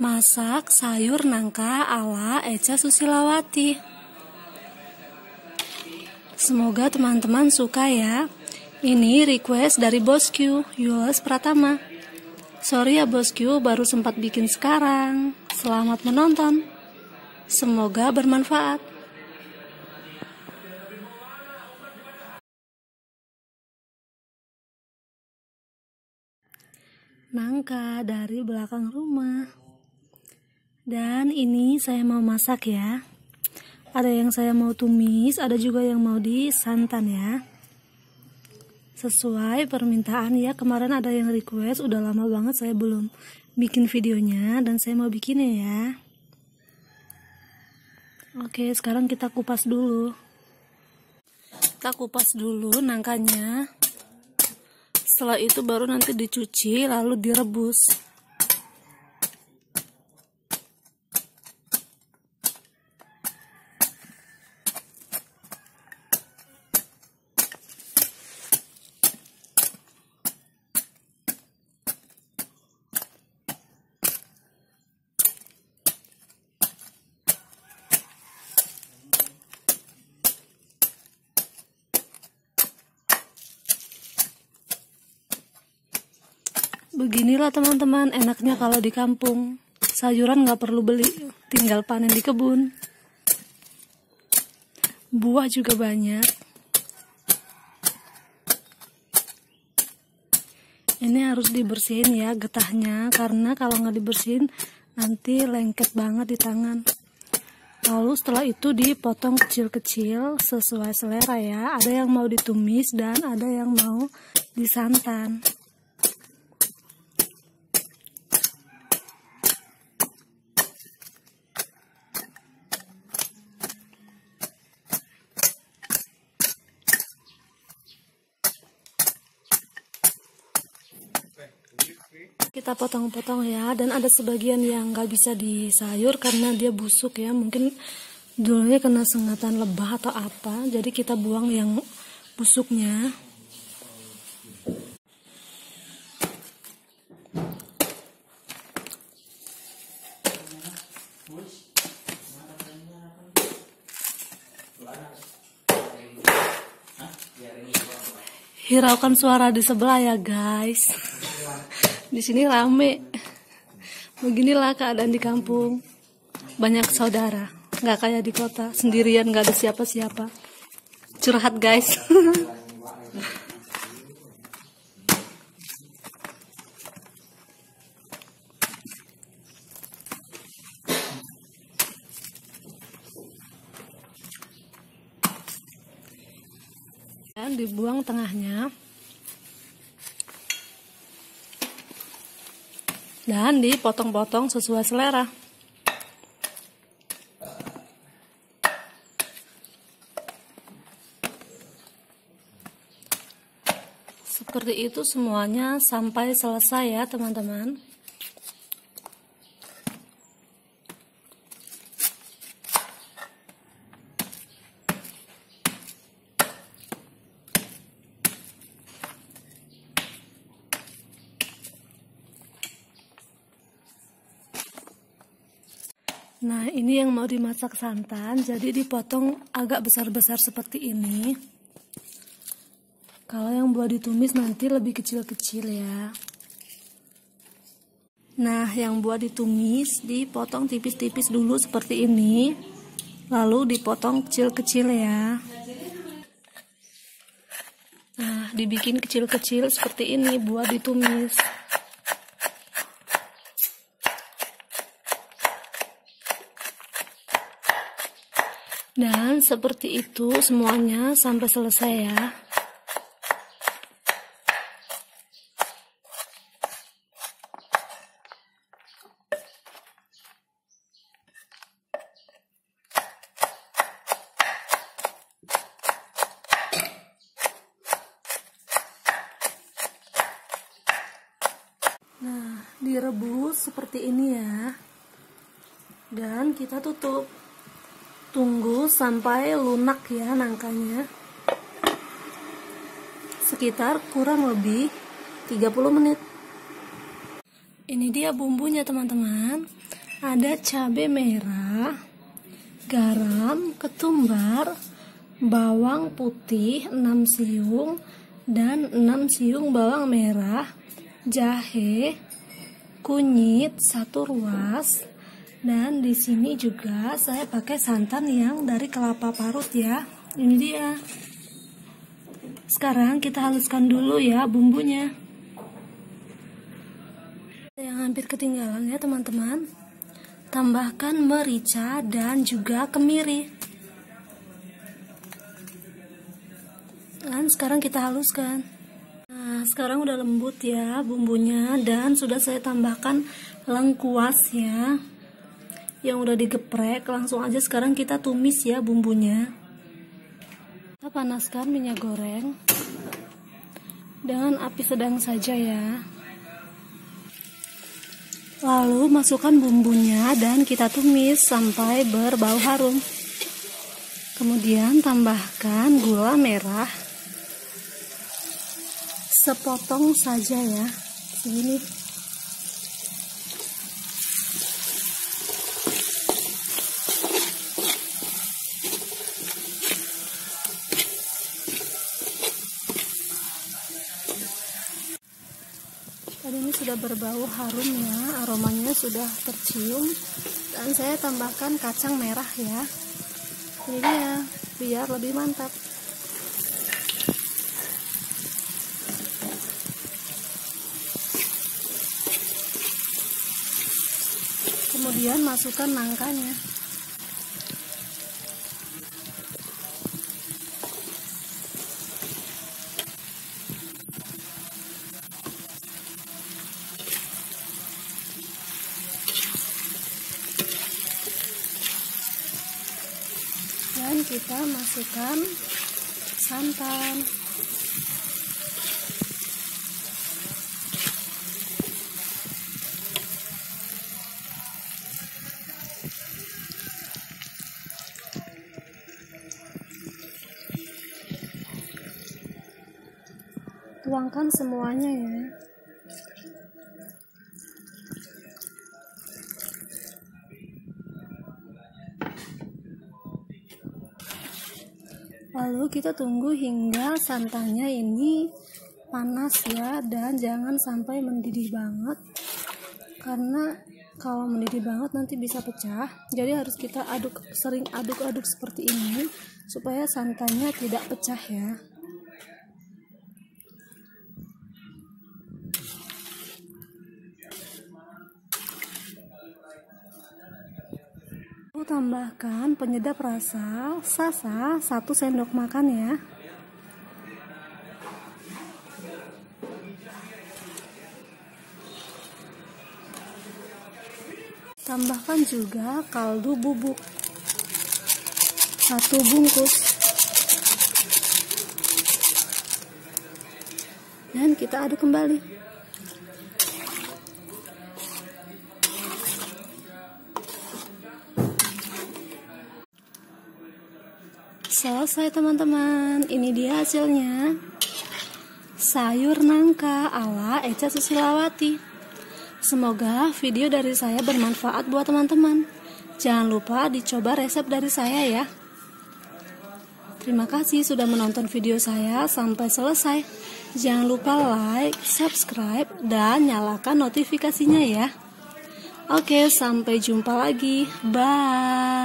Masak sayur nangka ala Echa Susilawati. Semoga teman-teman suka ya. Ini request dari bosku, Yules Pratama. Sorry ya bosku, baru sempat bikin sekarang. Selamat menonton. Semoga bermanfaat. Nangka dari belakang rumah. Dan ini saya mau masak ya. Ada yang saya mau tumis, ada juga yang mau disantan ya. Sesuai permintaan ya, kemarin ada yang request, udah lama banget saya belum bikin videonya dan saya mau bikinnya ya. Oke, sekarang kita kupas dulu. Kita kupas dulu nangkanya. Setelah itu baru nanti dicuci lalu direbus. Beginilah teman-teman enaknya kalau di kampung. Sayuran nggak perlu beli, tinggal panen di kebun. Buah juga banyak. Ini harus dibersihin ya getahnya, karena kalau nggak dibersihin nanti lengket banget di tangan. Lalu setelah itu dipotong kecil-kecil sesuai selera ya. Ada yang mau ditumis dan ada yang mau disantan. Kita potong-potong ya, dan ada sebagian yang nggak bisa disayur karena dia busuk ya, mungkin dulunya kena sengatan lebah atau apa, jadi kita buang yang busuknya. Hiraukan suara di sebelah ya guys. Di sini rame. Beginilah keadaan di kampung. Banyak saudara, nggak kayak di kota, sendirian nggak ada siapa-siapa. Curhat guys. Dan dibuang tengahnya. Dan dipotong-potong sesuai selera. Seperti itu semuanya sampai selesai ya teman-teman. Nah, ini yang mau dimasak santan, jadi dipotong agak besar-besar seperti ini. Kalau yang buat ditumis nanti lebih kecil-kecil ya. Nah, yang buat ditumis dipotong tipis-tipis dulu seperti ini. Lalu dipotong kecil-kecil ya. Nah, dibikin kecil-kecil seperti ini buat ditumis. Dan seperti itu semuanya sampai selesai ya. Nah, direbus seperti ini ya. Dan kita tutup. Tunggu sampai lunak ya nangkanya. Sekitar kurang lebih 30 menit. Ini dia bumbunya teman-teman. Ada cabai merah, garam, ketumbar, bawang putih 6 siung dan 6 siung bawang merah, jahe, kunyit 1 ruas, dan di sini juga saya pakai santan yang dari kelapa parut ya. Ini dia. Sekarang kita haluskan dulu ya bumbunya. Yang hampir ketinggalan ya teman-teman. Tambahkan merica dan juga kemiri. Dan sekarang kita haluskan. Nah, sekarang udah lembut ya bumbunya, dan sudah saya tambahkan lengkuas ya. Yang udah digeprek, langsung aja sekarang kita tumis ya bumbunya. Kita panaskan minyak goreng dengan api sedang saja ya. Lalu masukkan bumbunya dan kita tumis sampai berbau harum. Kemudian tambahkan gula merah sepotong saja ya, segini. Tadi ini sudah berbau harum ya, aromanya sudah tercium, dan saya tambahkan kacang merah ya. Ini dia, biar lebih mantap. Kemudian masukkan nangkanya. Dan kita masukkan santan. Tuangkan semuanya ya. Lalu kita tunggu hingga santannya ini panas ya, dan jangan sampai mendidih banget, karena kalau mendidih banget nanti bisa pecah. Jadi harus kita sering aduk-aduk seperti ini supaya santannya tidak pecah ya. Tambahkan penyedap rasa sasa 1 sendok makan ya. Tambahkan juga kaldu bubuk 1 bungkus. Dan kita aduk kembali. Selesai teman-teman, ini dia hasilnya. Sayur nangka ala Echa Susilawati. Semoga video dari saya bermanfaat buat teman-teman. Jangan lupa dicoba resep dari saya ya. Terima kasih sudah menonton video saya sampai selesai. Jangan lupa like, subscribe, dan nyalakan notifikasinya ya. Oke, sampai jumpa lagi. Bye.